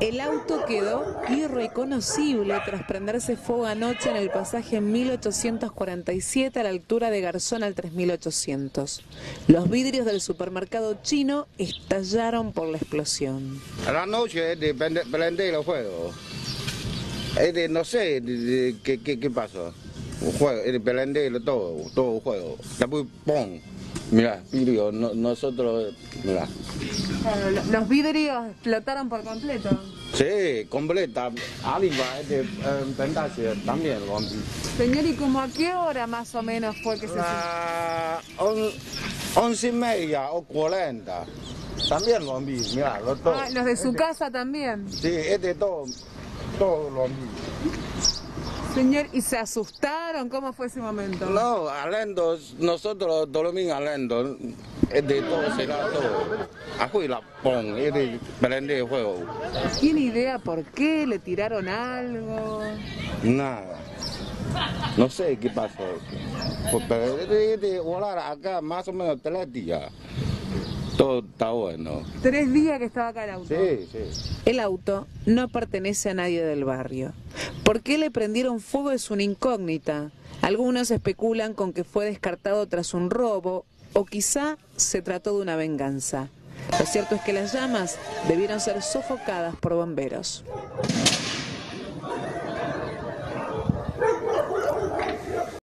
El auto quedó irreconocible tras prenderse fuego anoche en el pasaje 1847 a la altura de Garzón al 3800. Los vidrios del supermercado chino estallaron por la explosión. A la noche prende el fuego. No sé qué pasó. Prende todo fuego. Después, ¡pum! Mirá, vidrio, nosotros, mirá. Claro, los vidrios explotaron por completo. Sí, completa. Arriba, pendaje también rompí. Señor, ¿y como a qué hora más o menos fue que se... 11:30 o 40. También rompí, mirá, todo. Ah, los de su casa también. Sí, todo rompí. Señor, ¿y se asustaron? ¿Cómo fue ese momento? No, alendo, nosotros dormimos alendo, todo será todo. Afuera, pum, prende el fuego. ¿Tiene idea por qué? ¿Le tiraron algo? Nada, no sé qué pasó. Pero volar acá más o menos 3 días. Todo está bueno. 3 días que estaba acá el auto. Sí, sí. El auto no pertenece a nadie del barrio. ¿Por qué le prendieron fuego? Es una incógnita. Algunos especulan con que fue descartado tras un robo o quizá se trató de una venganza. Lo cierto es que las llamas debieron ser sofocadas por bomberos.